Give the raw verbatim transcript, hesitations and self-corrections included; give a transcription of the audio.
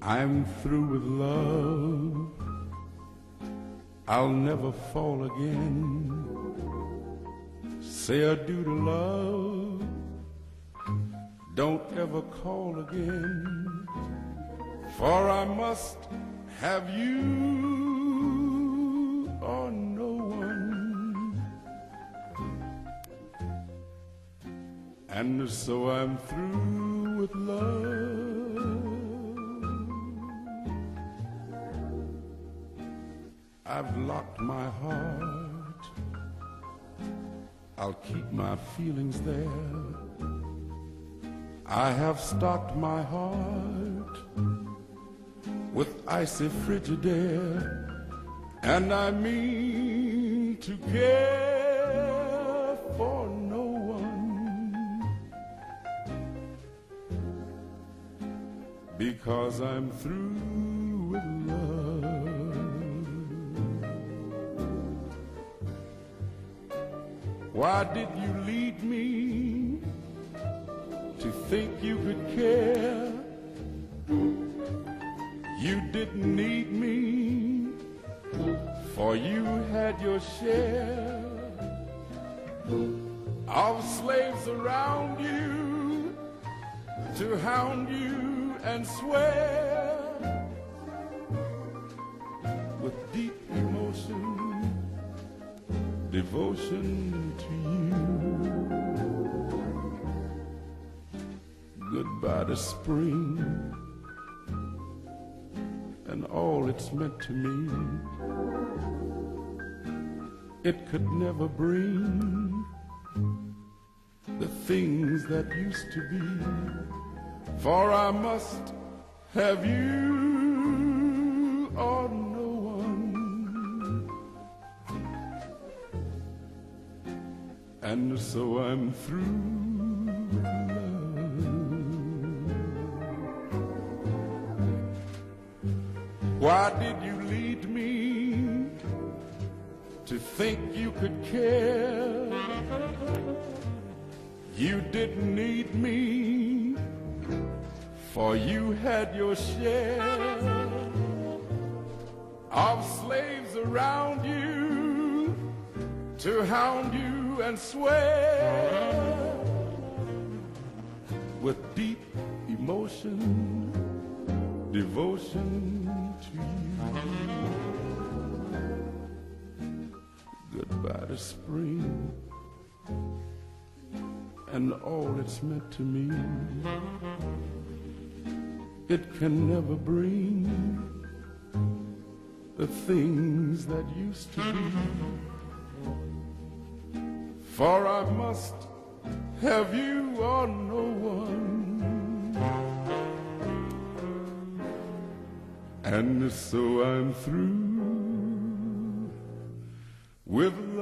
I'm through with love. I'll never fall again. Say adieu to love. Don't ever call again. For I must have you or no one. And so I'm through with love. I've locked my heart. I'll keep my feelings there. I have stocked my heart with icy Frigidaire, and I mean to care for no one, because I'm through with love. Why did you lead me to think you could care? You didn't need me, for you had your share of slaves around you to hound you and swear with deep emotion, devotion to you. Goodbye to spring and all it's meant to me. It could never bring the things that used to be, for I must have you or no one. And so I'm through with love. Why did you lead me to think you could care? You didn't need me, for you had your share of slaves around you to hound you and swear with deep emotion, devotion to you. Goodbye to spring and all it's meant to me. It can never bring the things that used to be, for I must have you or no one. And so I'm through with